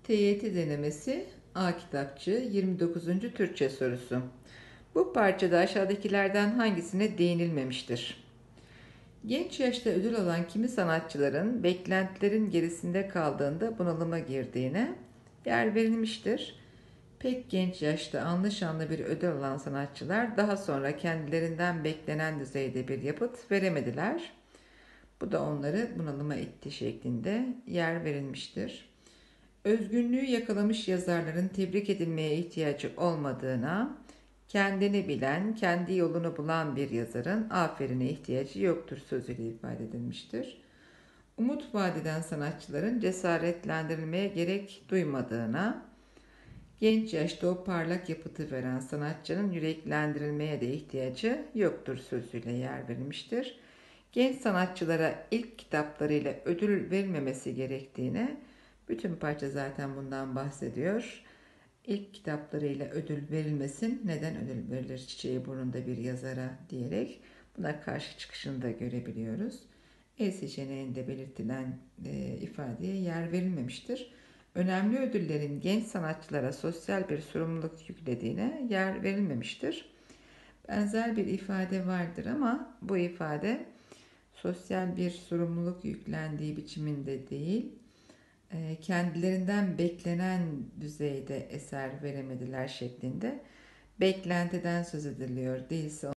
TYT denemesi A kitapçı 29. Türkçe sorusu. Bu parçada aşağıdakilerden hangisine değinilmemiştir? Genç yaşta ödül alan kimi sanatçıların beklentilerin gerisinde kaldığında bunalıma girdiğine yer verilmiştir. Pek genç yaşta anlı bir ödül alan sanatçılar daha sonra kendilerinden beklenen düzeyde bir yapıt veremediler. Bu da onları bunalıma itti şeklinde yer verilmiştir. Özgünlüğü yakalamış yazarların tebrik edilmeye ihtiyacı olmadığına, kendini bilen, kendi yolunu bulan bir yazarın aferine ihtiyacı yoktur sözüyle ifade edilmiştir. Umut vadeden sanatçıların cesaretlendirilmeye gerek duymadığına, genç yaşta o parlak yapıtı veren sanatçının yüreklendirilmeye de ihtiyacı yoktur sözüyle yer verilmiştir. Genç sanatçılara ilk kitaplarıyla ödül verilmemesi gerektiğine, bütün parça zaten bundan bahsediyor. İlk kitaplarıyla ödül verilmesin, neden ödül verilir çiçeği burnunda bir yazara diyerek buna karşı çıkışını da görebiliyoruz. E seçeneğinde belirtilen ifadeye yer verilmemiştir. Önemli ödüllerin genç sanatçılara sosyal bir sorumluluk yüklediğine yer verilmemiştir. Benzer bir ifade vardır ama bu ifade sosyal bir sorumluluk yüklendiği biçiminde değil, kendilerinden beklenen düzeyde eser veremediler şeklinde beklentiden söz ediliyor. Değilse